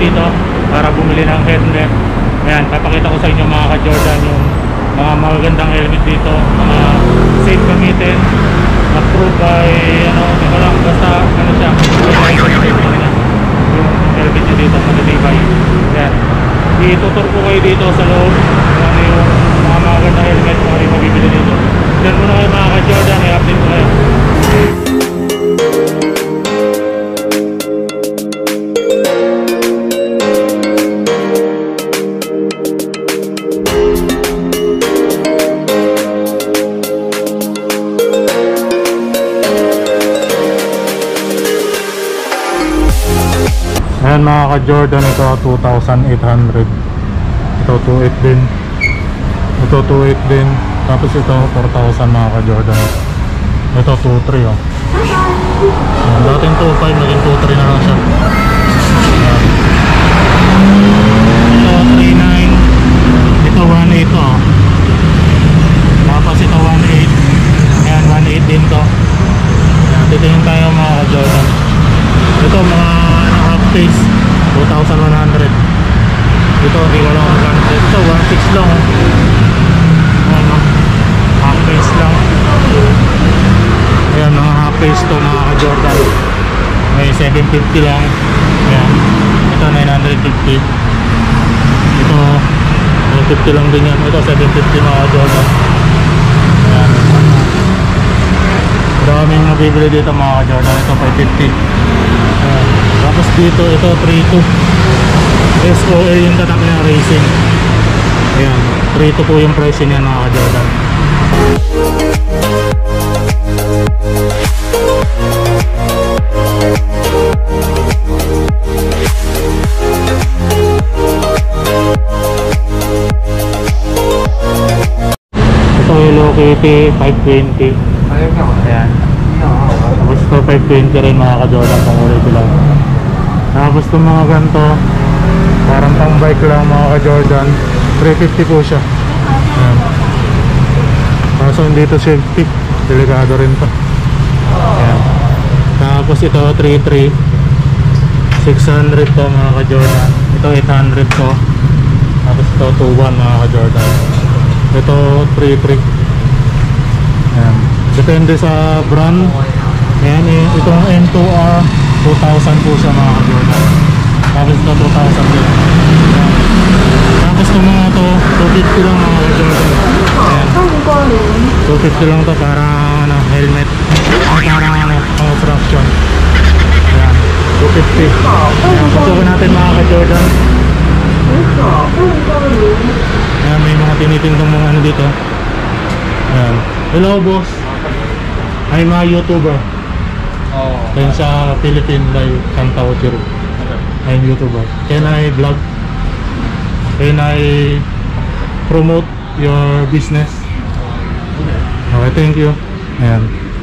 dito para bumili ng helmet. Ayan, papakita ko sa inyo mga ka-Jordan yung mga magagandang helmet dito, mga safe gamitin, approved by di ko lang, basta siya, yung helmet nyo dito, matitibay. Ayan, itutur ko kayo dito sa loob ano yung mga magagandang helmet kung ano yung mabibili dito. Diyan muna kayo mga ka-Jordan, i-update ko kayo. Ayan mga ka-Jordan, ito 2,800. Ito 2,800 din. Ito 2,800 din. Tapos ito 4,000 mga ka-Jordan. Ito 2,300 oh. Ayan, dating 2,500 naging 2,300 na lang siya. Ayan. Ito 3,900. Ito 1,800 oh. Tapos ito 1,800. Ayan 1,800 din to. Ayan, titingin tayo mga ka-Jordan. Ito mga half face 2,100. Ito hindi ko lang magkano. Ito 1,600 lang oh. Ano, half face lang. Ayan mga half face to mga ka-Jordan. May 750 lang. Ayan. Ito 950. Ito 950 lang din yan. Ito 750 mga ka-Jordan. Ayan. Maraming mabibili dito mga ka-Jordan. Ito 550. Ayan. Tapos dito ito 3,200. SOA yung tatak niya, racing. Ayan, 3,200 po yung presyo niya mga ka-Jordan. Ito Hello Kitty 520. Ayan. Tapos ito 520 rin mga ka-Jordan, pang ulit lang. Tapos itong mga ganito parang pang bike lang mga ka-Jordan, 350 po siya. Ayan. Kaso hindi ito safety, delikado rin to. Ayan. Tapos ito 3,300, 600 to mga ka-Jordan. Ito 800 to. Tapos ito 2,100 mga ka-Jordan. Ito 3,300. Ayan. Depende sa brand. Ayan, itong N2R 2,000 po siya mga ka-Jordan. Tapos ito 2,000 din. Ayan. Tapos itong mga to 250 lang mga ka-Jordan. Ayan, 250 lang to para helmet, para construction. Ayan, 250. Ayan, pagkawa natin mga ka-Jordan. Ayan, may mga tinitindong mga ano dito. Ayan. Hello boss, ay mga YouTuber. Then sa Philippine Live Santa Ochiro. I'm YouTuber. Can I vlog? Can I promote your business? Okay, thank you. Ayan.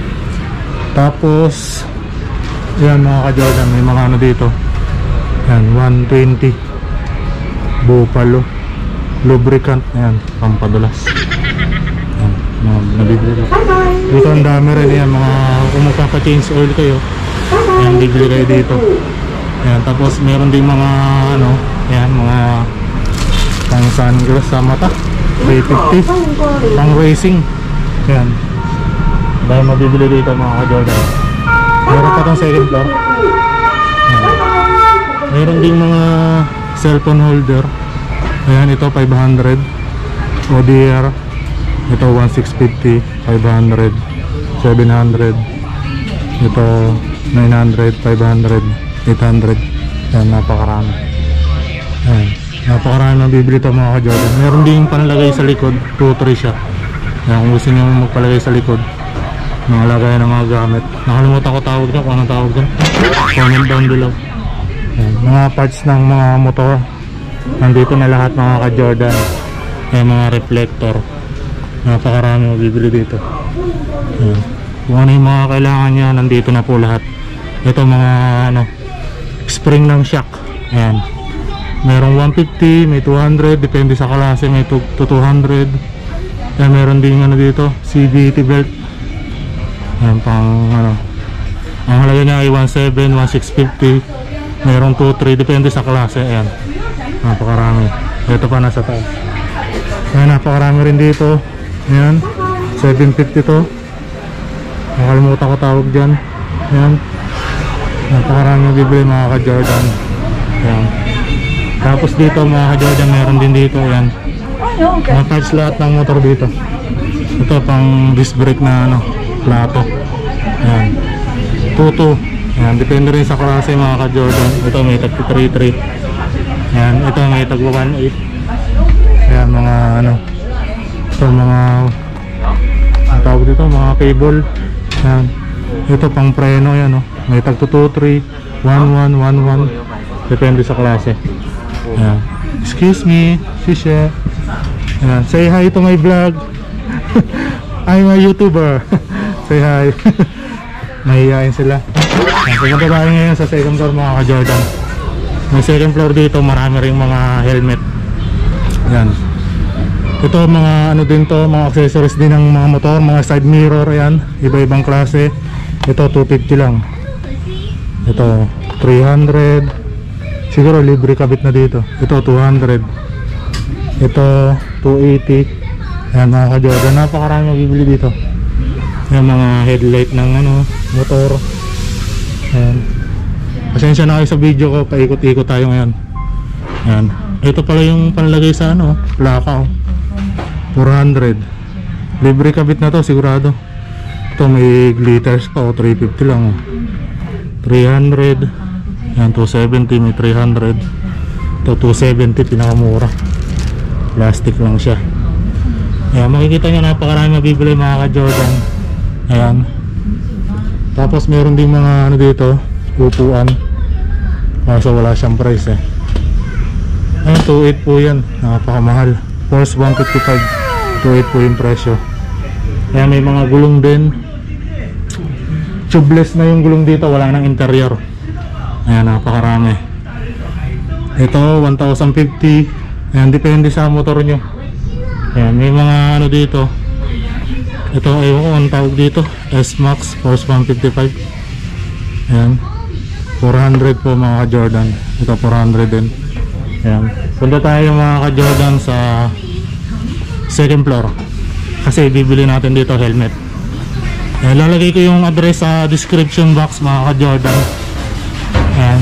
Tapos yan mga ka-Jordan, may mga ano dito. Ayan, 120 Buffalo lubricant. Ayan, pampadulas. Ayan, nabibili dito. Dito ang dami rin yan, mga kung magpapa-change oil kayo. Ayan, bibili kayo dito. Ayan, tapos meron ding mga ano, ayan, mga pang sunglass sa mata, 350, pang racing. Ayan, dahil mabibili dito mga ka-Jordan. Meron pa tong second floor. Ayan. Meron ding mga cellphone holder. Ayan, ito 500 ODR. Ito 1650, 500, 700. Ito 900, 500, 800. Ayan, napakarami. Ayan, napakarami na bibili ito mga ka-Jordan. Meron ding panlagay sa likod, 2-3 siya. Ayan, kung gusto nyo magpalagay sa likod, mga lagay ng mga gamit. Nakalimutan ko tawag na, kung anong tawag dyan. Comment down below. Ayan, mga parts ng mga motor, nandito na lahat mga ka-Jordan. Ayan, mga reflector, napakarami mabibili dito. Ayan, kung ano yung mga kailangan nya, nandito na po lahat. Ito mga ano, spring ng shock. Ayan, merong 150, may 200, depende sa klase, may 200. Ayan, meron din ano dito, CVT belt. Ayan, pang ano, ang halaga niya ay 17, 1650. Mayroong 2, 3, depende sa klase. Ayan, napakarami. Ito pa nasa taas. Ayan, napakarami rin dito. Ayan, 750 to. Nakalimutan ko tawag dyan. Ayan, napakarami bibili mga ka-Jordan. Ayan. Tapos dito mga ka-Jordan, meron din dito. Ayan, na-touch lahat ng motor dito. Ito pang disc brake na ano, plato. Ayan, 2.2. Ayan, depende rin sa klase mga ka-Jordan. Ito may tag 3.3. Ayan, ito may tag 1.8. Ayan, mga ano, ito mga ang tawag dito, mga cable. Ayan, ito pang preno. Ayan, oh. May tag 2.3, 1.1, 1.1. Depende sa klase. Ayan, excuse me, shisha. Ayan, say hi to my vlog. I'm a YouTuber. Say hi. Mahihayin sila. Pumunta tayo ngayon sa second floor mga ka-Jordan. May second floor dito, marami ring mga helmet. Yan. Ito mga ano din to, mga accessories din ng mga motor, mga side mirror. Yan, iba-ibang klase. Ito 250 lang. Ito 300. Siguro libre kabit na dito. Ito 200. Ito 280. Yan mga ka-Jordan, napakarami mabibili dito. Yung mga headlight ng ano, motor. Ayan. Pasensya na kayo sa video ko, paikot-ikot tayo ngayon. Ayan. Ito pala yung panlagay sa ano, plaka, oh. 400. Libre kabit na to sigurado. Ito may glitters pa, oh. 350 lang, oh. 300. Ayan, 270, may 300. Ito 270, pinakamura. Plastic lang siya. Ayan, makikita nyo napakarami mabibili mga ka-Jordan. Ayan. Tapos meron din mga ano dito, upuan. Kaso wala siyang price eh. Ayan, 2.8 po yan. Napakamahal. Force 155. 2.8 po yung presyo. Ayan, may mga gulong din. Tubeless na yung gulong dito, wala nang interior. Ayan, napakarami. Ito 1,050. Ayan, depende sa motor nyo. Ayan, may mga ano dito. Ito, ewan ko ang tawag dito, S-Max, Force 155. Ayan, 400 po mga ka-Jordan. Ito 400 din. Ayan, punta tayo mga ka-Jordan sa second floor. Kasi bibili natin dito helmet. Ayan, lalagay ko yung address sa description box mga ka-Jordan. Ayan.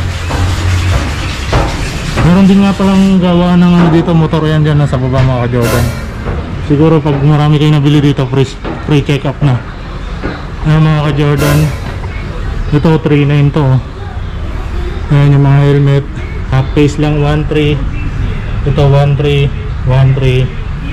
Meron din nga palang gawa ng ano dito, motor. Yan dyan nasa baba mga ka-Jordan. Siguro pag marami kayo nabili dito, free check up na. Ayan mga ka-Jordan. Ito 3.9 to. Ayan yung mga helmet. Half face lang 1.3. Ito 1.3, 1.3,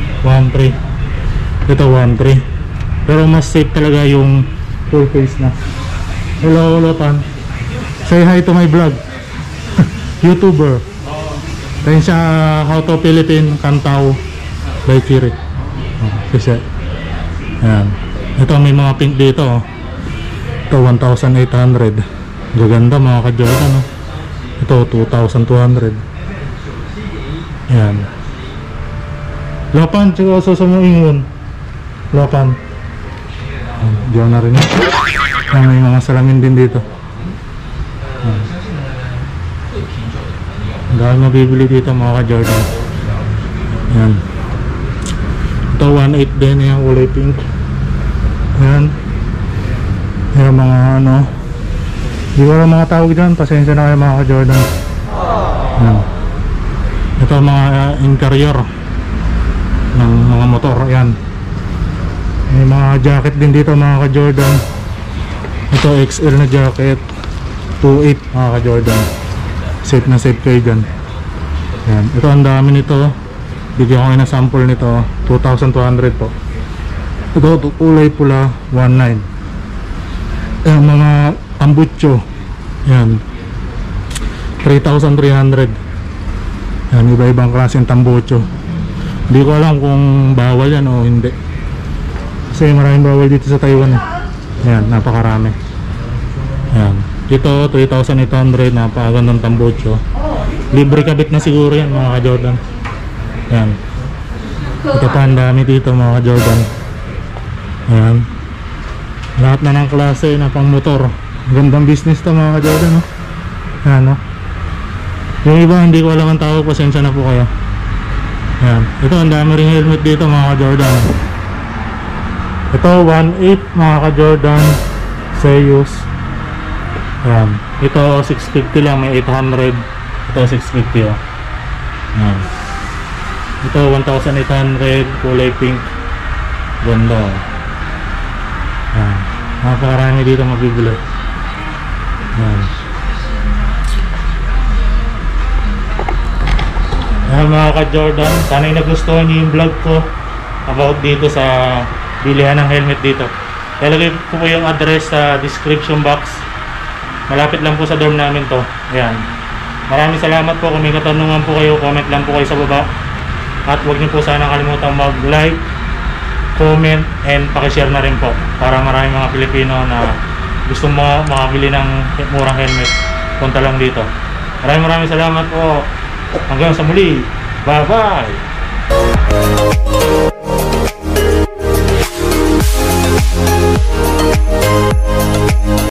1.3. Ito 1.3. Pero mas safe talaga yung full face na. Hello Pan. Say hi to my vlog. YouTuber. Tayo siya How to Philippine Kantao by Kiri. Kasi ayan. Ito may mga pink dito, oh. Ito 1,800. Gaganda mga ka-Jordan, oh. Ito 2,200. Ayan. Lapan, tsaka sa mga ingon. Lapan. Diyan na rin. Ayan, may mga salamin din dito. Ayan. Dahil mabibili dito mga ka-Jordan. Ayan. Ito 1.8 din, yung kulay pink. Ayan. Ayan mga ano, di ko lang mga tawag dyan, pasensya na kayo mga ka-Jordan. Ayan. Ito mga interior ng mga motor. Ayan. May mga jacket din dito mga ka-Jordan. Ito XL na jacket, 2.8 mga ka-Jordan. Safe na safe kayo dyan. Ayan. Ito ang dami nito. Bigyan ko kayo ng sample nito, 2,200 po. Ito kulay pula, 1.9. Ayan, mga tambucho. Ayan, 3,300. Ayan, iba-ibang klaseng tambucho. Hindi ko alam kung bawal yan o hindi. Kasi maraming bawal dito sa Taiwan. Ayan, napakarami. Ayan, ito 3,800. Napakagandang tambucho. Libre kabit na siguro yan mga ka-Jordan. Ayan. Ito pa ang dami dito mga ka-Jordan. Ayan. Lahat na ng klase na pang motor. Gandang business to mga ka-Jordan, no? Ano? Yung iba hindi ko alam ang tawag, pasensya na po kayo. Yan. Ito, ang dami ring helmet dito mga ka-Jordan. Ito, 1.8 mga ka-Jordan. Seiyus. Yan. Ito, 650 lang, may 800. Ito, 650 oh. Yan. Ito, 1,800, kulay pink. Ganda oh. Yan. Napakarami dito mabibili. Yan. Yan mga ka-Jordan, sana'y nagustuhan niyo yung vlog ko about dito sa bilihan ng helmet dito. Ilalagay ko po yung address sa description box. Malapit lang po sa dorm namin to. Ayan. Maraming salamat po. Kung may katanungan po kayo, comment lang po kayo sa baba. At huwag niyo po sana kalimutan mag-like, comment, and pakishare na rin po para maraming mga Pilipino na gustong makabili ng murang helmet, punta lang dito. Maraming salamat po. Hanggang sa muli. Bye bye.